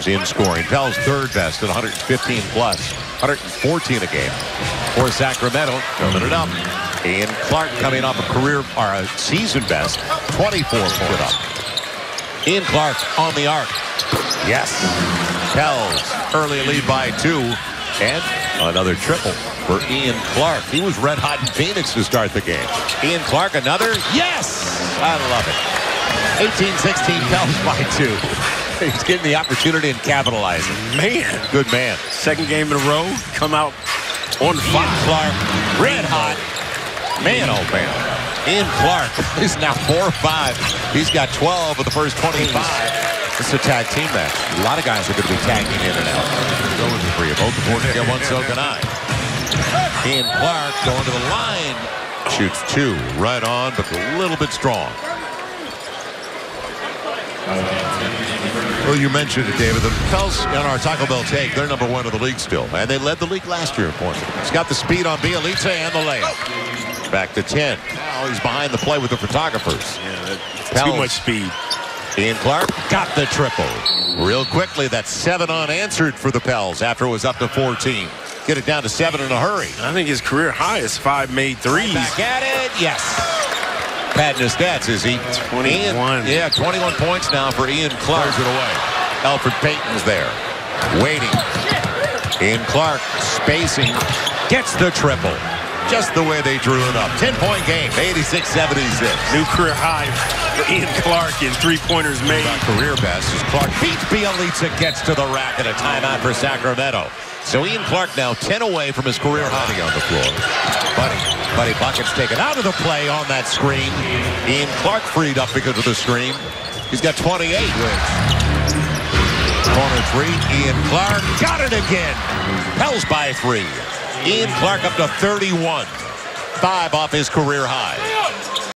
games in scoring. Pell's third best at 115 plus, 114 a game. For Sacramento, filling it up. Ian Clark coming off a season best, 24 put up. Ian Clark on the arc. Yes. Pell's early lead by 2. And another triple for Ian Clark. He was red hot in Phoenix to start the game. Ian Clark, another. Yes! I love it. 18-16, Pell's by 2. He's getting the opportunity and capitalizing. Man. Good man. Second game in a row. Come out on fire. Ian Clark, red hot. Man, oh man. Ian Clark is now 4-5. He's got 12 of the first 25. It's a tag team match. A lot of guys are going to be tagging in and out. Going for you. Both the board can get one, so can I. Ian Clark going to the line. Shoots 2. Right on, but a little bit strong. Well, you mentioned it, David. The Pels on our Taco Bell take, they're number 1 in the league still. And they led the league last year in points. He's got the speed on Bielitsa and the layup. Back to 10. Now he's behind the play with the photographers. Yeah, that's too much speed. Ian Clark got the triple. Real quickly, that's 7 unanswered for the Pels after it was up to 14. Get it down to 7 in a hurry. I think his career high is 5 made threes. Back at it, yes. Patting his stats, is he? 21. Yeah, 21 points now for Ian Clark. It away. Alfred Payton's there, waiting. Ian Clark spacing, gets the triple. Just the way they drew it up. 10-point game, 86-76. New career high for Ian Clark in three-pointers made. Career best as Clark beats Bielitsa, gets to the rack, and a timeout for Sacramento. So Ian Clark now 10 away from his career high on the floor. Buddy Bucket's taken out of the play on that screen. Ian Clark freed up because of the screen. He's got 28. Corner 3, Ian Clark got it again. Pels by 3. Ian Clark up to 31. 5 off his career high.